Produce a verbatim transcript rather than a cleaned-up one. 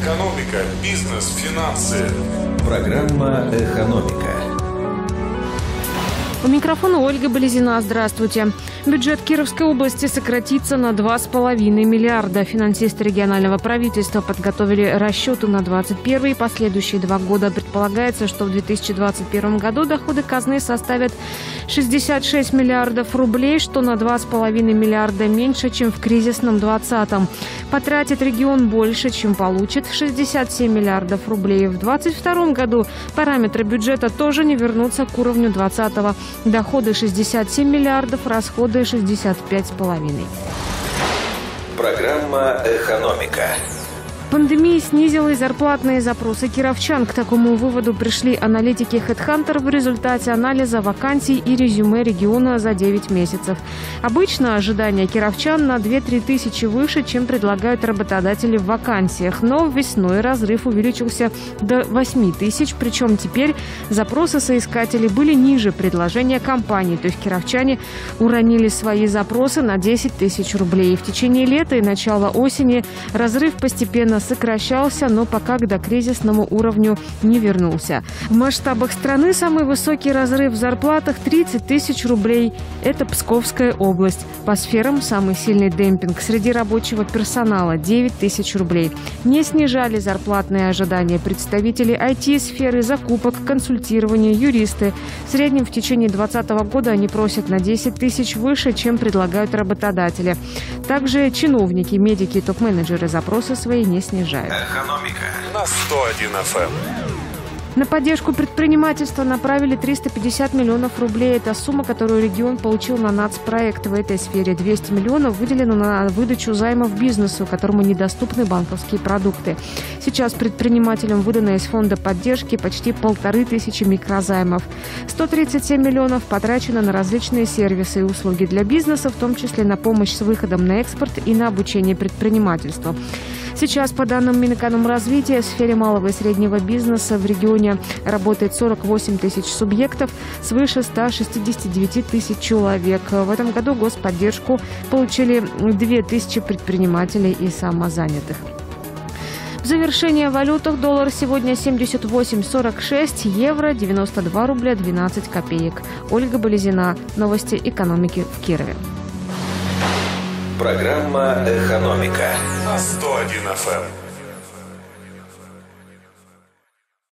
Экономика, бизнес, финансы. Программа «Экономика». У микрофона Ольга Болезина. Здравствуйте. Бюджет Кировской области сократится на два с половиной миллиарда. Финансисты регионального правительства подготовили расчеты на двадцать первый и последующие два года. Предполагается, что в две тысячи двадцать первом году доходы казны составят шестьдесят шесть миллиардов рублей, что на два с половиной миллиарда меньше, чем в кризисном двадцатом. Потратит регион больше, чем получит – шестьдесят семь миллиардов рублей. В двадцать втором году параметры бюджета тоже не вернутся к уровню двадцатого. Доходы шестьдесят семь миллиардов, расходы шестьдесят пять с половиной. Программа «Экономика». Пандемия снизила и зарплатные запросы кировчан. К такому выводу пришли аналитики HeadHunter в результате анализа вакансий и резюме региона за девять месяцев. Обычно ожидания кировчан на две-три тысячи выше, чем предлагают работодатели в вакансиях. Но весной разрыв увеличился до восьми тысяч, причем теперь запросы соискателей были ниже предложения компаний. То есть кировчане уронили свои запросы на десять тысяч рублей. В течение лета и начала осени разрыв постепенно сокращался, но пока к докризисному уровню не вернулся. В масштабах страны самый высокий разрыв в зарплатах – тридцать тысяч рублей. Это Псковская область. По сферам самый сильный демпинг среди рабочего персонала – девять тысяч рублей. Не снижали зарплатные ожидания представители ай ти-сферы, закупок, консультирования, юристы. В среднем в течение двадцатого года они просят на десять тысяч выше, чем предлагают работодатели. Также чиновники, медики и топ-менеджеры запросы свои не снижают. Экономика на сто один эф эм. На поддержку предпринимательства направили триста пятьдесят миллионов рублей. Это сумма, которую регион получил на нацпроект в этой сфере. двести миллионов выделено на выдачу займов бизнесу, которому недоступны банковские продукты. Сейчас предпринимателям выдано из фонда поддержки почти полторы тысячи микрозаймов. сто тридцать семь миллионов потрачено на различные сервисы и услуги для бизнеса, в том числе на помощь с выходом на экспорт и на обучение предпринимательству. Сейчас, по данным Минэкономразвития, в сфере малого и среднего бизнеса в регионе работает сорок восемь тысяч субъектов, свыше ста шестидесяти девяти тысяч человек. В этом году господдержку получили две тысячи предпринимателей и самозанятых. В завершение о валютах: доллар сегодня семьдесят восемь сорок шесть, евро девяносто два рубля двенадцать копеек. Ольга Болезина. Новости экономики в Кирове. Программа «Экономика» на сто один эф эм.